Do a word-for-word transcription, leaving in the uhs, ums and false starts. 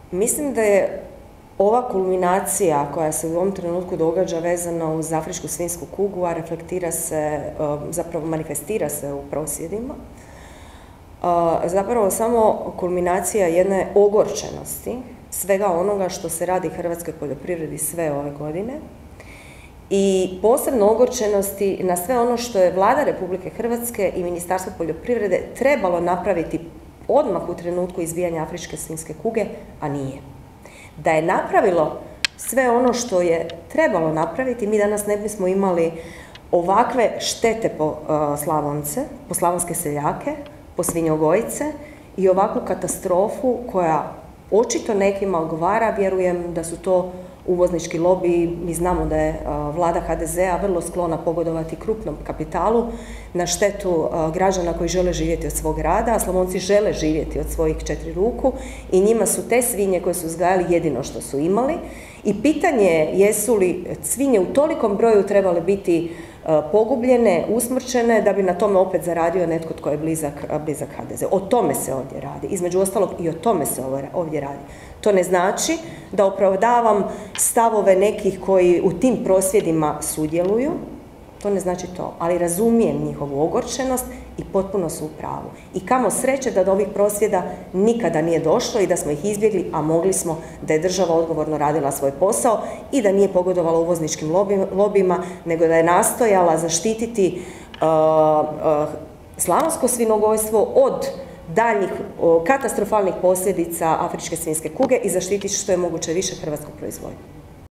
Mislim da je ova kulminacija koja se u ovom trenutku događa vezana uz afričku svinjsku kugu, a reflektira se, zapravo manifestira se u prosvjedima, zapravo samo kulminacija jedne ogorčenosti svega onoga što se radi hrvatskoj poljoprivredi sve ove godine i posebno ogorčenosti na sve ono što je Vlada Republike Hrvatske i Ministarstvo poljoprivrede trebalo napraviti odmah u trenutku izbijanja afričke svinjske kuge, a nije. Da je napravilo sve ono što je trebalo napraviti, mi danas ne bismo imali ovakve štete po Slavonce, po slavonske seljake, po svinjogojice i ovakvu katastrofu koja očito nekima odgovara. Vjerujem da su to uvoznički lobiji. Mi znamo da je vlada ha de zea vrlo sklona pogodovati krupnom kapitalu na štetu građana koji žele živjeti od svog rada, a Slavonci žele živjeti od svojih četiri ruku i njima su te svinje koje su uzgajali jedino što su imali. I pitanje je jesu li svinje u tolikom broju trebale biti pogubljene, usmrčene, da bi na tome opet zaradio netko tko je blizak, blizak ha de zeu. O tome se ovdje radi. Između ostalog i o tome se ovdje radi. To ne znači da opravdavam stavove nekih koji u tim prosvjedima sudjeluju, to ne znači to, ali razumijem njihovu ogorčenost i potpuno su u pravu. I kamo sreće da do ovih prosvjeda nikada nije došlo i da smo ih izbjegli, a mogli smo, da je država odgovorno radila svoj posao i da nije pogodovala uvozničkim lobijima, nego da je nastojala zaštititi uh, uh, slavonsko svinjogojstvo od daljnjih katastrofalnih posljedica afričke svinjske kuge i zaštititi što je moguće više hrvatsku proizvodnju.